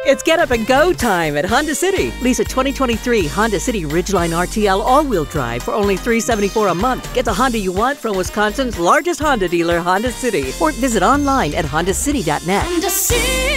It's get up and go time at Honda City. Lease a 2023 Honda City Ridgeline RTL all-wheel drive for only $374 a month. Get the Honda you want from Wisconsin's largest Honda dealer, Honda City. Or visit online at hondacity.net. Honda City.